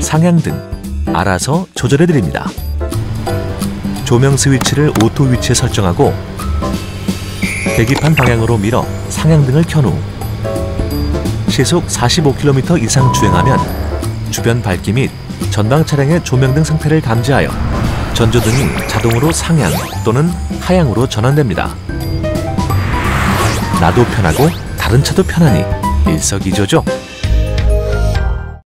상향등 알아서 조절해드립니다. 조명 스위치를 오토 위치에 설정하고 계기판 방향으로 밀어 상향등을 켠 후 시속 45km 이상 주행하면 주변 밝기 및 전방 차량의 조명등 상태를 감지하여 전조등이 자동으로 상향 또는 하향으로 전환됩니다. 나도 편하고 다른 차도 편하니 일석이조죠.